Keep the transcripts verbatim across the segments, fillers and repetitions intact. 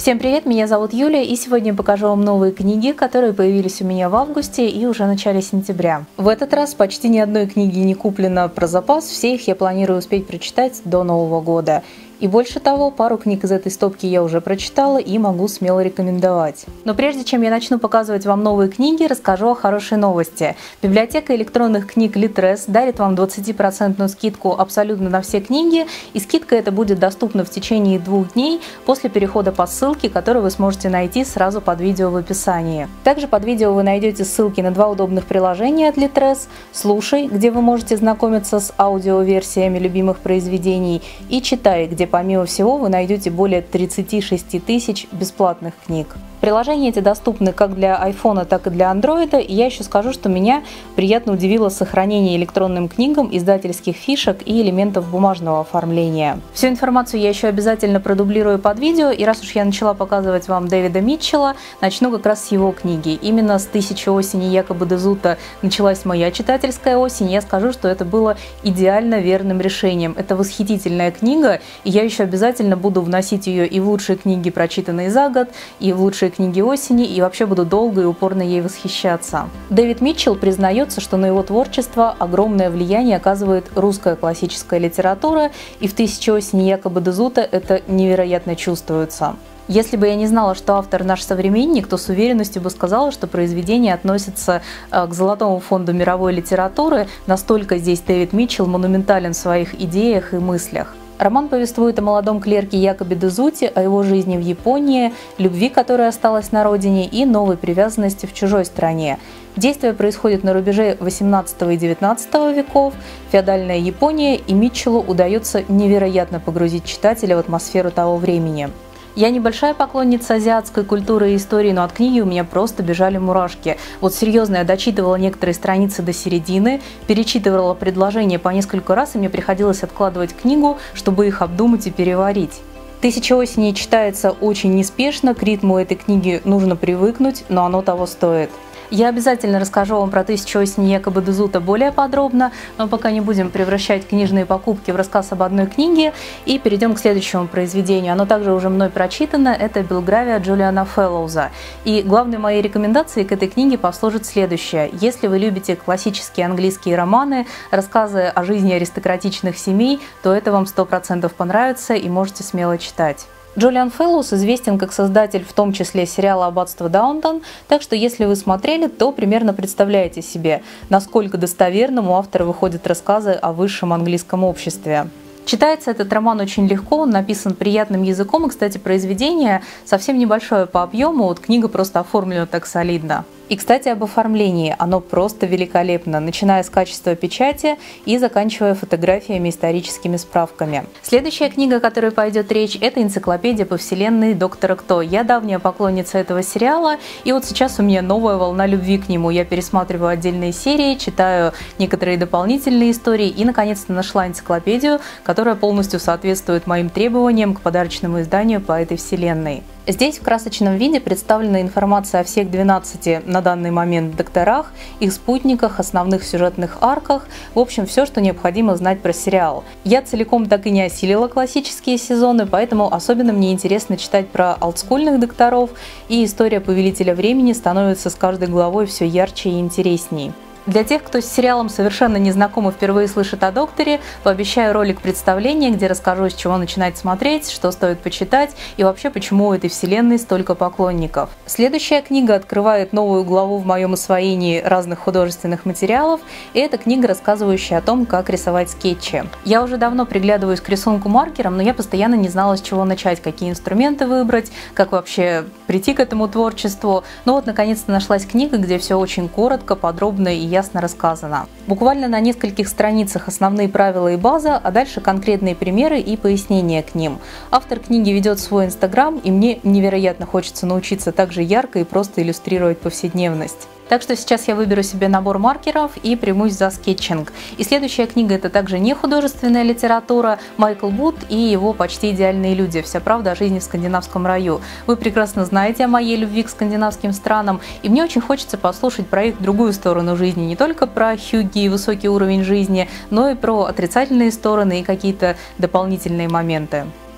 Всем привет, меня зовут Юлия, и сегодня я покажу вам новые книги, которые появились у меня в августе и уже в начале сентября. В этот раз почти ни одной книги не куплено про запас, все их я планирую успеть прочитать до Нового года. И больше того, пару книг из этой стопки я уже прочитала и могу смело рекомендовать. Но прежде чем я начну показывать вам новые книги, расскажу о хорошей новости. Библиотека электронных книг Литрес дарит вам двадцатипроцентную скидку абсолютно на все книги, и скидка эта будет доступна в течение двух дней после перехода по ссылке, которую вы сможете найти сразу под видео в описании. Также под видео вы найдете ссылки на два удобных приложения от Литрес: «Слушай», где вы можете знакомиться с аудиоверсиями любимых произведений, и «Читай», где помимо всего вы найдете более тридцати шести тысяч бесплатных книг. Приложения эти доступны как для айфона, так и для андроида, и я еще скажу, что меня приятно удивило сохранение электронным книгам издательских фишек и элементов бумажного оформления. Всю информацию я еще обязательно продублирую под видео, и раз уж я начала показывать вам Дэвида Митчелла, начну как раз с его книги. Именно с «Тысячи осени» Якоба де Зотто началась моя читательская осень, и я скажу, что это было идеально верным решением. Это восхитительная книга, и я еще обязательно буду вносить ее и в лучшие книги, прочитанные за год, и в лучшие книги осени, и вообще буду долго и упорно ей восхищаться. Дэвид Митчелл признается, что на его творчество огромное влияние оказывает русская классическая литература, и в «Тысячи осени» Якоба де Зотто это невероятно чувствуется. Если бы я не знала, что автор наш современник, то с уверенностью бы сказала, что произведение относится к золотому фонду мировой литературы, настолько здесь Дэвид Митчелл монументален в своих идеях и мыслях. Роман повествует о молодом клерке Якобе де Зотто, о его жизни в Японии, любви, которая осталась на родине, и новой привязанности в чужой стране. Действие происходит на рубеже восемнадцатого и девятнадцатого веков, феодальная Япония, и Митчеллу удается невероятно погрузить читателя в атмосферу того времени. Я небольшая поклонница азиатской культуры и истории, но от книги у меня просто бежали мурашки. Вот серьезно, я дочитывала некоторые страницы до середины, перечитывала предложения по несколько раз, и мне приходилось откладывать книгу, чтобы их обдумать и переварить. «Тысяча осени» читается очень неспешно, к ритму этой книги нужно привыкнуть, но оно того стоит. Я обязательно расскажу вам про «Тысячу осени» Якоба де Зотто более подробно, но пока не будем превращать книжные покупки в рассказ об одной книге, и перейдем к следующему произведению. Оно также уже мной прочитано, это «Белгравия» Джулиана Фэллоуза. И главной моей рекомендацией к этой книге послужит следующее. Если вы любите классические английские романы, рассказы о жизни аристократичных семей, то это вам сто процентов понравится и можете смело читать. Джулиан Фэллоуз известен как создатель в том числе сериала «Аббатство Даунтон», так что если вы смотрели, то примерно представляете себе, насколько достоверным у автора выходят рассказы о высшем английском обществе. Читается этот роман очень легко, он написан приятным языком, и, кстати, произведение совсем небольшое по объему, вот книга просто оформлена так солидно. И, кстати, об оформлении. Оно просто великолепно, начиная с качества печати и заканчивая фотографиями и историческими справками. Следующая книга, о которой пойдет речь, это «Энциклопедия по вселенной Доктора Кто». Я давняя поклонница этого сериала, и вот сейчас у меня новая волна любви к нему. Я пересматриваю отдельные серии, читаю некоторые дополнительные истории и, наконец-то, нашла энциклопедию, которая полностью соответствует моим требованиям к подарочному изданию по этой вселенной. Здесь в красочном виде представлена информация о всех двенадцати на данный момент докторах, их спутниках, основных сюжетных арках, в общем, все, что необходимо знать про сериал. Я целиком так и не осилила классические сезоны, поэтому особенно мне интересно читать про олдскульных докторов, и история Повелителя времени становится с каждой главой все ярче и интересней. Для тех, кто с сериалом совершенно не знаком и впервые слышит о Докторе, пообещаю ролик представления, где расскажу, с чего начинать смотреть, что стоит почитать и вообще, почему у этой вселенной столько поклонников. Следующая книга открывает новую главу в моем освоении разных художественных материалов, и это книга, рассказывающая о том, как рисовать скетчи. Я уже давно приглядываюсь к рисунку маркером, но я постоянно не знала, с чего начать, какие инструменты выбрать, как вообще прийти к этому творчеству. Но вот наконец-то нашлась книга, где все очень коротко, подробно и ясно рассказано. Буквально на нескольких страницах основные правила и база, а дальше конкретные примеры и пояснения к ним. Автор книги ведет свой инстаграм, и мне невероятно хочется научиться так же ярко и просто иллюстрировать повседневность. Так что сейчас я выберу себе набор маркеров и примусь за скетчинг. И следующая книга — это также не художественная литература, Майкл Вуд и его «Почти идеальные люди. Вся правда о жизни в скандинавском раю». Вы прекрасно знаете о моей любви к скандинавским странам, и мне очень хочется послушать про их другую сторону жизни, не только про хюгги и высокий уровень жизни, но и про отрицательные стороны и какие-то дополнительные моменты.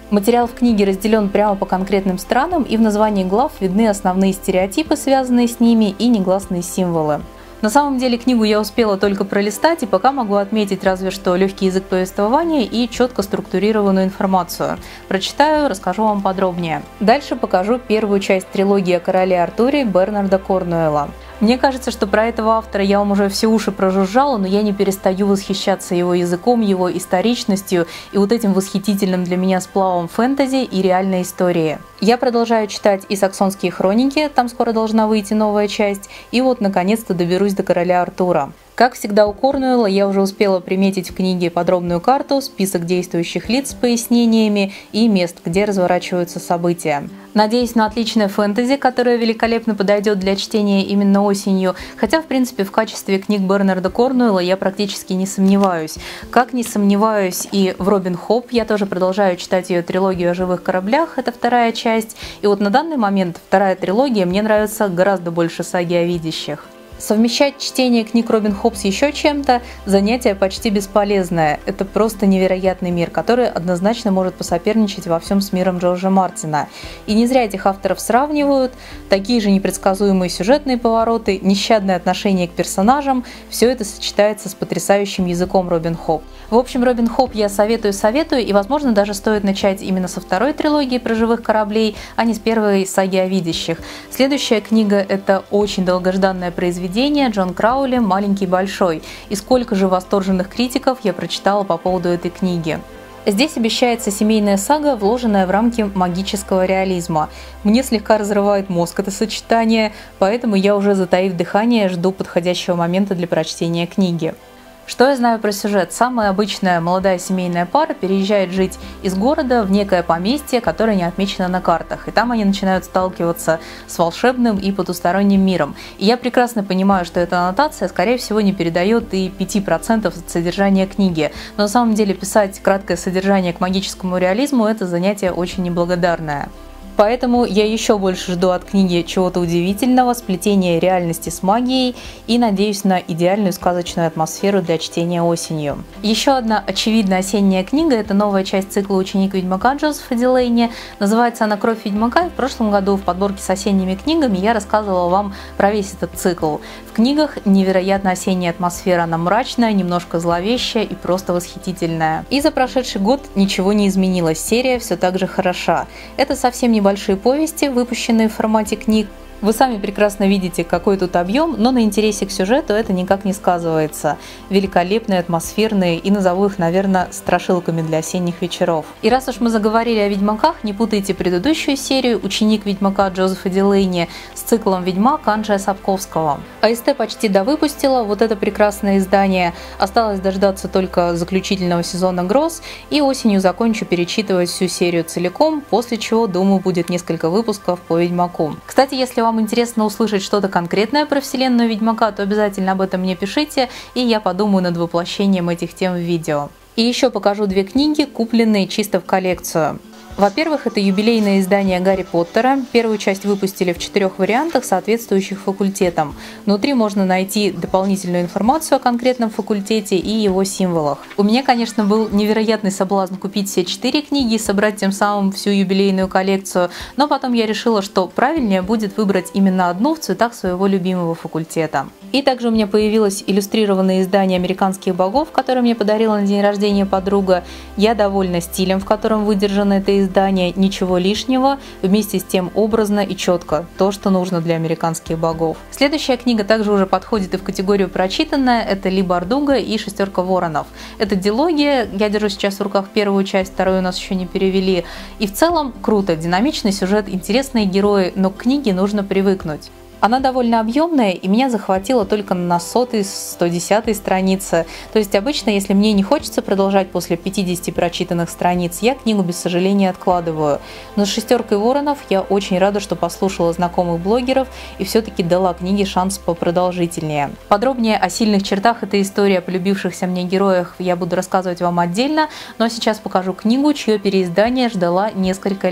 Материал в книге разделен прямо по конкретным странам, и в названии глав видны основные стереотипы, связанные с ними, и негласные символы. На самом деле книгу я успела только пролистать, и пока могу отметить разве что легкий язык повествования и четко структурированную информацию. Прочитаю, расскажу вам подробнее. Дальше покажу первую часть трилогии о короле Артуре Бернарда Корнуэлла. Мне кажется, что про этого автора я вам уже все уши прожужжала, но я не перестаю восхищаться его языком, его историчностью и вот этим восхитительным для меня сплавом фэнтези и реальной истории. Я продолжаю читать и «Саксонские хроники», там скоро должна выйти новая часть, и вот наконец-то доберусь до короля Артура. Как всегда у Корнуэлла, я уже успела приметить в книге подробную карту, список действующих лиц с пояснениями и мест, где разворачиваются события. Надеюсь на отличное фэнтези, которое великолепно подойдет для чтения именно осенью, хотя, в принципе, в качестве книг Бернарда Корнуэлла я практически не сомневаюсь. Как не сомневаюсь и в Робин Хоп, я тоже продолжаю читать ее трилогию о живых кораблях, это вторая часть, и вот на данный момент вторая трилогия мне нравится гораздо больше саги о видящих. Совмещать чтение книг Робин Хоп с еще чем-то – занятие почти бесполезное. Это просто невероятный мир, который однозначно может посоперничать во всем с миром Джорджа Мартина. И не зря этих авторов сравнивают. Такие же непредсказуемые сюжетные повороты, нещадное отношение к персонажам – все это сочетается с потрясающим языком Робин Хоп. В общем, Робин Хоп я советую-советую, и, возможно, даже стоит начать именно со второй трилогии про живых кораблей, а не с первой саги о видящих. Следующая книга – это очень долгожданное произведение Джон Краули «Маленький большой». И сколько же восторженных критиков я прочитала по поводу этой книги. Здесь обещается семейная сага, вложенная в рамки магического реализма. Мне слегка разрывает мозг это сочетание, поэтому я уже, затаив дыхание, жду подходящего момента для прочтения книги. Что я знаю про сюжет? Самая обычная молодая семейная пара переезжает жить из города в некое поместье, которое не отмечено на картах. И там они начинают сталкиваться с волшебным и потусторонним миром. И я прекрасно понимаю, что эта аннотация, скорее всего, не передает и пяти процентов от содержания книги. Но на самом деле писать краткое содержание к магическому реализму – это занятие очень неблагодарное. Поэтому я еще больше жду от книги чего-то удивительного, сплетения реальности с магией и надеюсь на идеальную сказочную атмосферу для чтения осенью. Еще одна очевидная осенняя книга – это новая часть цикла «Ученик ведьмака» Джозефа Дилейни. Называется она «Кровь ведьмака», и в прошлом году в подборке с осенними книгами я рассказывала вам про весь этот цикл. В книгах невероятно осенняя атмосфера, она мрачная, немножко зловещая и просто восхитительная. И за прошедший год ничего не изменилось, серия все так же хороша. Это совсем не большие повести, выпущенные в формате книг. Вы сами прекрасно видите, какой тут объем, но на интересе к сюжету это никак не сказывается. Великолепные, атмосферные и назову их, наверное, страшилками для осенних вечеров. И раз уж мы заговорили о ведьмаках, не путайте предыдущую серию «Ученик ведьмака» Джозефа Дилейни с циклом «Ведьмак» Анджея Сапковского. АСТ почти довыпустила вот это прекрасное издание. Осталось дождаться только заключительного сезона «Гроз», и осенью закончу перечитывать всю серию целиком, после чего, думаю, будет несколько выпусков по «Ведьмаку». Кстати, если вам Вам интересно услышать что-то конкретное про вселенную Ведьмака, то обязательно об этом мне пишите, и я подумаю над воплощением этих тем в видео. И еще покажу две книги, купленные чисто в коллекцию. Во-первых, это юбилейное издание Гарри Поттера. Первую часть выпустили в четырех вариантах, соответствующих факультетам. Внутри можно найти дополнительную информацию о конкретном факультете и его символах. У меня, конечно, был невероятный соблазн купить все четыре книги и собрать тем самым всю юбилейную коллекцию, но потом я решила, что правильнее будет выбрать именно одну в цветах своего любимого факультета. И также у меня появилось иллюстрированное издание «Американских богов», которое мне подарила на день рождения подруга. Я довольна стилем, в котором выдержано это издание. Издание, ничего лишнего, вместе с тем образно и четко, то, что нужно для американских богов. Следующая книга также уже подходит и в категорию прочитанная, это «Ли Бардуго» и «Шестерка воронов». Это дилогия, я держу сейчас в руках первую часть, вторую у нас еще не перевели. И в целом круто, динамичный сюжет, интересные герои, но к книге нужно привыкнуть. Она довольно объемная, и меня захватила только на сотой, сто десятой странице. То есть обычно, если мне не хочется продолжать после пятидесяти прочитанных страниц, я книгу без сожаления откладываю. Но с «Шестеркой воронов» я очень рада, что послушала знакомых блогеров и все-таки дала книге шанс попродолжительнее. Подробнее о сильных чертах этой истории, о полюбившихся мне героях я буду рассказывать вам отдельно, но сейчас покажу книгу, чье переиздание ждала несколько лет.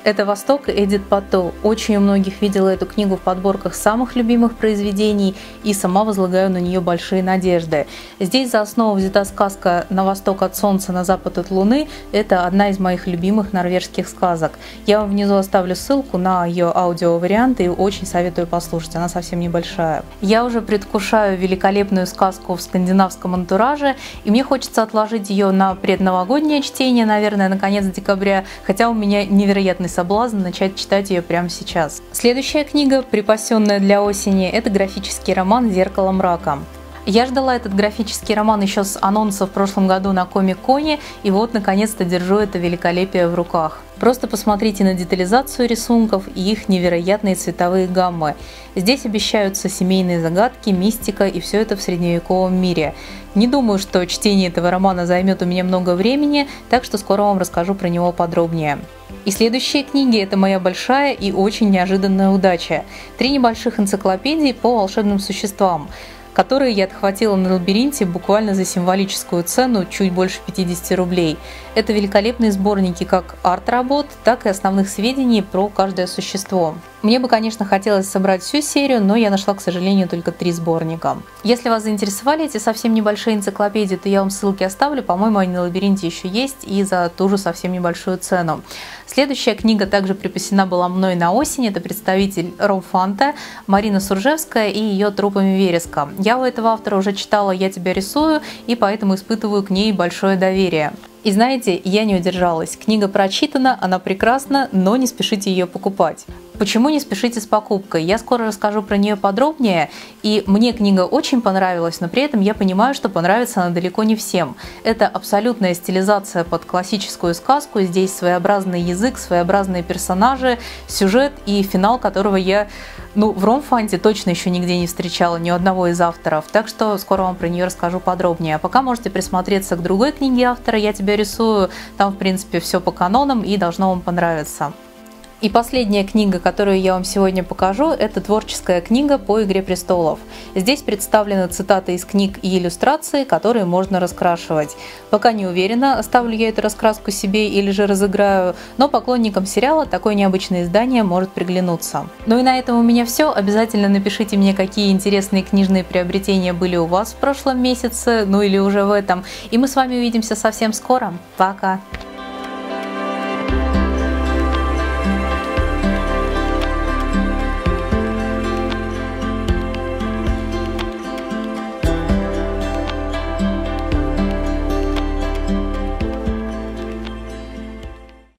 Это «Восток» Эдит Патто. Очень у многих видела эту книгу в подборках самых любимых произведений и сама возлагаю на нее большие надежды. Здесь за основу взята сказка «На восток от солнца, на запад от луны». Это одна из моих любимых норвежских сказок. Я вам внизу оставлю ссылку на ее аудиовариант и очень советую послушать, она совсем небольшая. Я уже предвкушаю великолепную сказку в скандинавском антураже, и мне хочется отложить ее на предновогоднее чтение, наверное, на конец декабря, хотя у меня невероятный соблазн начать читать ее прямо сейчас. Следующая книга, припасенная для осени, это графический роман «Зеркало мрака». Я ждала этот графический роман еще с анонса в прошлом году на Комик-Коне, и вот наконец-то держу это великолепие в руках. Просто посмотрите на детализацию рисунков и их невероятные цветовые гаммы. Здесь обещаются семейные загадки, мистика и все это в средневековом мире. Не думаю, что чтение этого романа займет у меня много времени, так что скоро вам расскажу про него подробнее. И следующие книги – это моя большая и очень неожиданная удача. Три небольших энциклопедии по волшебным существам, которые я отхватила на Лабиринте буквально за символическую цену чуть больше пятидесяти рублей. Это великолепные сборники как арт-работ, так и основных сведений про каждое существо. Мне бы, конечно, хотелось собрать всю серию, но я нашла, к сожалению, только три сборника. Если вас заинтересовали эти совсем небольшие энциклопедии, то я вам ссылки оставлю. По-моему, они на Лабиринте еще есть и за ту же совсем небольшую цену. Следующая книга также припасена была мной на осень. Это представитель Ромфанта Марина Суржевская и ее «Трупами вереска». Я у этого автора уже читала «Я тебя рисую», и поэтому испытываю к ней большое доверие. И знаете, я не удержалась. Книга прочитана, она прекрасна, но не спешите ее покупать. Почему не спешите с покупкой? Я скоро расскажу про нее подробнее, и мне книга очень понравилась, но при этом я понимаю, что понравится она далеко не всем. Это абсолютная стилизация под классическую сказку, здесь своеобразный язык, своеобразные персонажи, сюжет и финал, которого я ну, в Ромфанте точно еще нигде не встречала ни у одного из авторов, так что скоро вам про нее расскажу подробнее. А пока можете присмотреться к другой книге автора «Я тебя рисую», там в принципе все по канонам и должно вам понравиться. И последняя книга, которую я вам сегодня покажу, это творческая книга по «Игре престолов». Здесь представлены цитаты из книг и иллюстрации, которые можно раскрашивать. Пока не уверена, оставлю я эту раскраску себе или же разыграю, но поклонникам сериала такое необычное издание может приглянуться. Ну и на этом у меня все. Обязательно напишите мне, какие интересные книжные приобретения были у вас в прошлом месяце, ну или уже в этом. И мы с вами увидимся совсем скоро. Пока!